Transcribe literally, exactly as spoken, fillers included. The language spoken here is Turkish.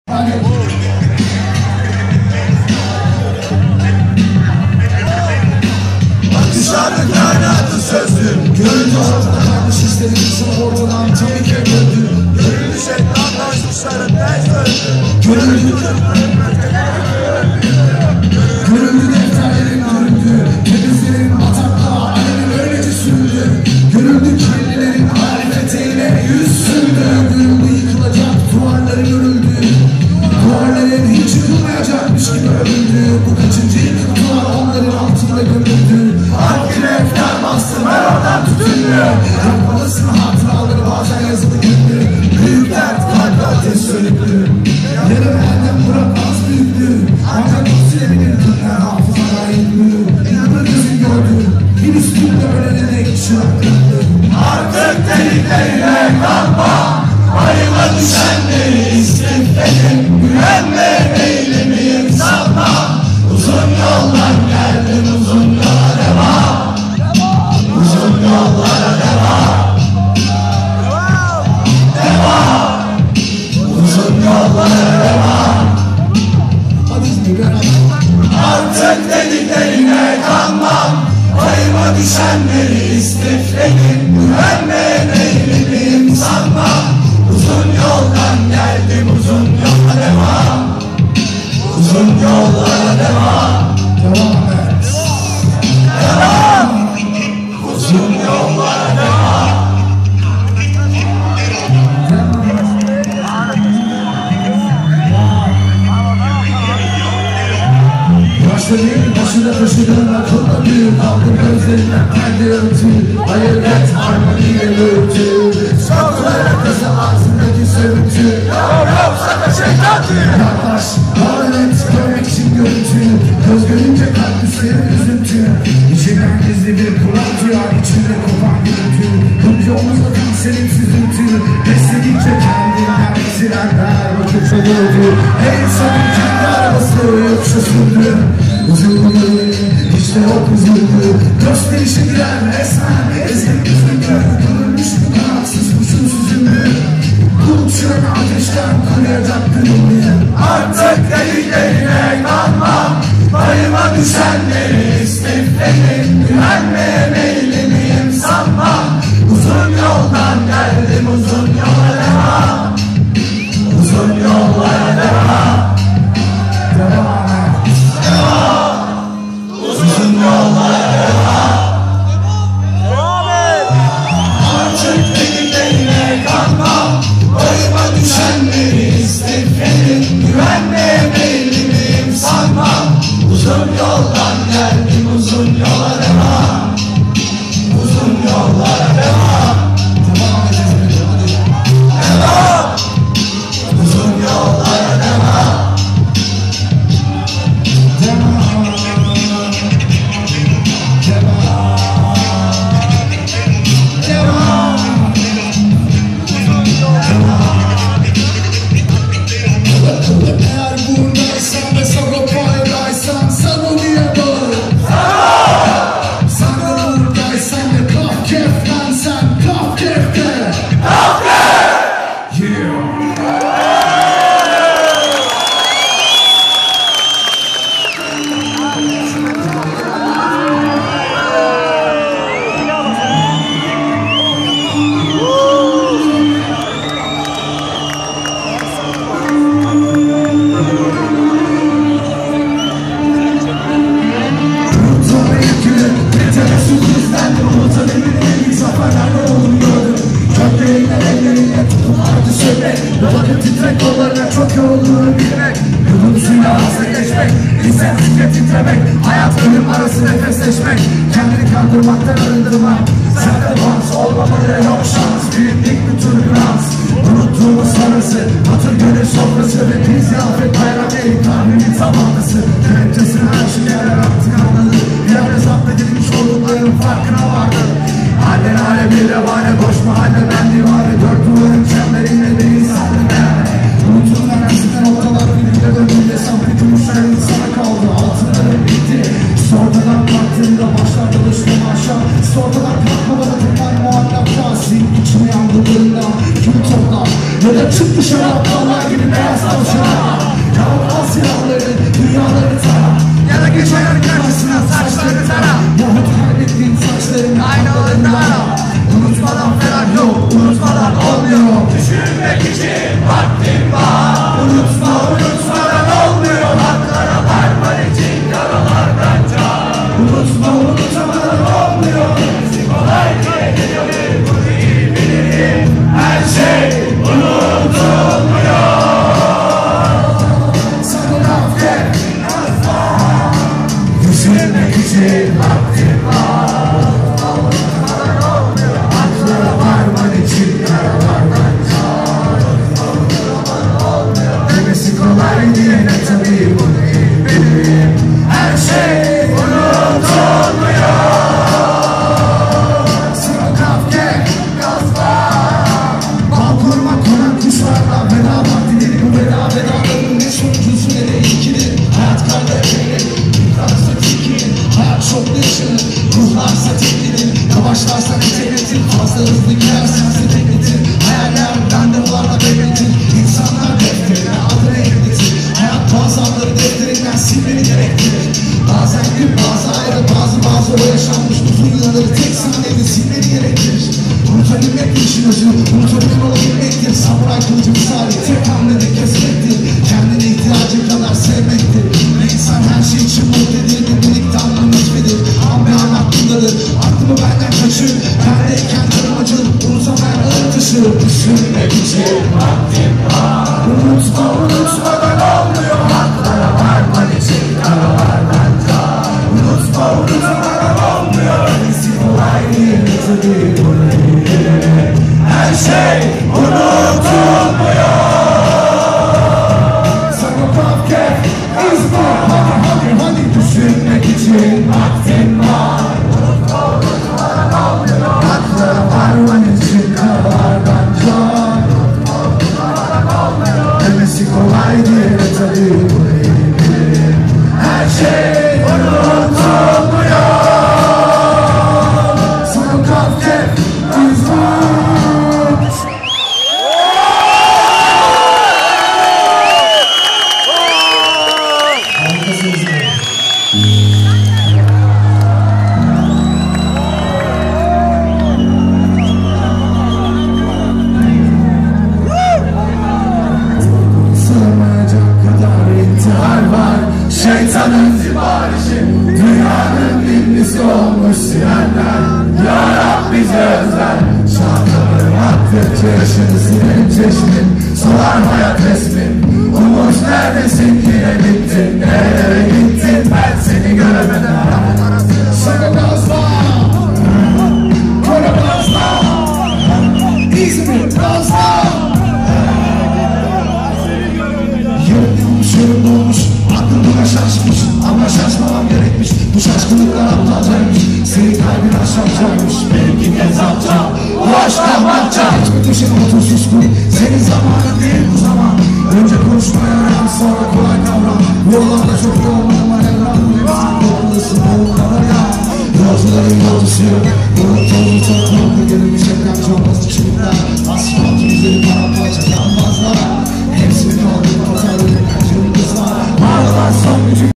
Bakışlarda kainatı sözdü. Görüntü ortada kalmış hislerimizin ortadan tabii ki öldü. Görüldü şeytanlar suçların ters öldü. Görüldü Görüldü defterlerin göründü. Kedizlerin bataklığa alemin öylece sürüldü. Görüldü kirlilerin marifetiyle yüz sürdü. Görüldü yıkılacak duvarları görüldü. Duvarların hiç yıkılmayacakmış gibi övüldü. Bu kaçıncı yıkıltılar onların altında gömüldü. Hakkını efkar bastım her oradan tütündü. Yapmalısın hatıraları bazen yazılı gündü. Büyük dert kalp ateş sönüklü. Yarım elden bırakmaz büyüklü. Ancak o silebilir dünya hafızalar yüklü. İnanır gözün gördü. Bir üstünde ölene dek çırakladı. Artık deliklerine kalma. Payıma düşenleri istifledim. Güvenme eğilimiyim sanma. Uzun yoldan geldim, uzun yola devam. Uzun yollara devam. Devam. Uzun yollara devam. Artık dediklerine kanmam. Payıma düşenleri istifledim. Güvenme eğilimiyim sanma. Uzun yoldan geldim, uzun yola devam. Uzun yollara devam. Devam et. Devam. Uzun yollara devam. Başlarının başında taşıdığın akılda büyük. Aldım gözlerinden kendi örtü. Hayır et harmoniyle örtü. Sokaklara kızı ağzındaki sövüntü. Yok yoksa da şeytan diyor. Yaklaş, lanet görmek için görüntü. Göz görünce kalp üstleri üzüntü. İçinden gizli bir kural duyar. İçinde kopan gürültü. Önce omuzda kanserin süzüntü. Besledikçe kendinden sirenler bakıp çalıyordu. Her insanın kendi arabası yoksa sürdü. Üzüldü, işte yok üzüldü. Gösterişe giren resmen ezip üzüldü. Kırılmış bu kanatsız kuşun süzüldü. Kulçuran ateşten kuruyacak gönüllü. Artık deliklerine kanmam. Payıma düşenleri istifledim. Güvenmeye meyilli miyim sanma. Uzun yoldan geldim, uzun yola devam. Uzun yollara devam. Devam et. Devam. Uzun yollara devam. Devam et. Artık dediklerine kanmam. Payıma düşenleri istifledim. Güvenmeye meyilli miyim sanma. Uzun yoldan geldim, uzun yola devam. Uzun yollara devam. Devam edin. Devam. Uzun yollara devam. Devam. Devam. Devam. Eğer buradaysan ve Sagopa'ydaysan sana diye bağır. Sana buradaysan ve kaf keften sen kaf kefte. Kaf kef. Yeah. Bakın titrek kollarına çok yorulduğunu bilmek. Yudum suyla hızlı geçmek. İnsensizce titremek. Hayat ölüm arası nefesleşmek. Kendini kandırmaktan arındırmak. Sende bans olmamalı yok şans. Büyüklük bir turbulans. Unuttuğumuz sonrası. Hatır gönül sofrası ve bir ziyafet bayram değil. Tahminin zamanlısı. Kelepçesini her şey yerler artık anladı. Bir ara zapt edilmiş olduklarının farkına vardı. Halden hale bir revane. Boş mahalle ben divane. Dört duvarın çemberinde değil sandım yani. Unutulan eskiden ortalar birlikte döndüğünde sabrı gümüşlerin sana kaldı. Altınları bitti. Ortadan baktığında başlar çalıştım aşağı. Ortadan kalkmadan atımlar muallakta. Senin içine yandırdığında kim toplar. Ya da çık dışarı aptallar gibi beyaz tavşana. kolay diyene tabii bu değil benim. Her şey unutulmuyor. Sıra kafke gazla. Bal kurmak konan kuşlarla veda vaktileri bu veda vedaların ne sonucusu ne de ilkini. Hayat karda efendim, yıkarsa tilkinin. Hayat çok yaşanır, ruhlarsa teklenir. Yavaşlarsa teketin, fazla hızlı girersense tekletin. Hayaller randevularla bekletin. İnsanlar defterine adını ekletin. Hayat bazı anları defterinden silmeni gerektirir. Bazen gün, bazı ayrı, bazı bazı o yaşanmış uzun yılları tek saniyede silmeni gerektirir. Unutabilmek işin özü, unutabilir olabilmektir. Samuray kılıcı misali tek hamlede kesmektir. Kendine ihtiyacı kadar sevmektir. Ve insan her şey için mutludur, birlikte anlamışmedir. An be an aklımdadır, aklımı benden kaçır. Bendeyken canım acır, unutamayan ağır taşır. Düşünmek için vaktim var. Unutma unutmadan olmuyor. Haklara varman için karalardan kar. Unutma unutmadan olmuyor. Nesi kolay değil tabii bu değil. Her şey unutulmuyor. Sana kafke izle. Hadi hadi hadi düşünmek için vaktin var. Unutma unutmadan olmuyor. Haklara varman için karalardan kar. Unutma unutmadan olmuyor. Demesi kolay değil tabii bu değil. Her şey unutulmuyor. Sana kafke izle. Şeytanın siparişi, dünyanın ünlüsü olmuş sirenler. Ya Rab bize özel, şarkıları yaptıkça yaşını senin çeşmin. Solar hayat resmin, Umuş neredesin yine bittin. Nerelere gittin ben seni göremeden. Şaka gazla, kara gazla, İzmir gazla. Yarın yılmış yarın dolmuş. Aklım buna şaşmış ama şaşmamam gerekmiş. Bu şaşkınlıklar aptalcaymış. Senin kalbin aşağıcaymış. Benimki kez aptal. Bu aşk ahmakça. Hiçbir düşün otur suskun. Senin zamanın değil bu zaman. Önce konuşmaya öğren sonra kolay kavram. Bu yollarda çok iyi olmadım evren. Bu hepsinin doğrulası doğumlara ya. Yolcuların yolcusuyum. Yolun tozu çok korku gelmiş evren çok basit şimdiler. Asfalt yüzleri paramparça yanmazlar. Hepsini kaldım atarım. Yıldızlar. Mağaralar son gücü.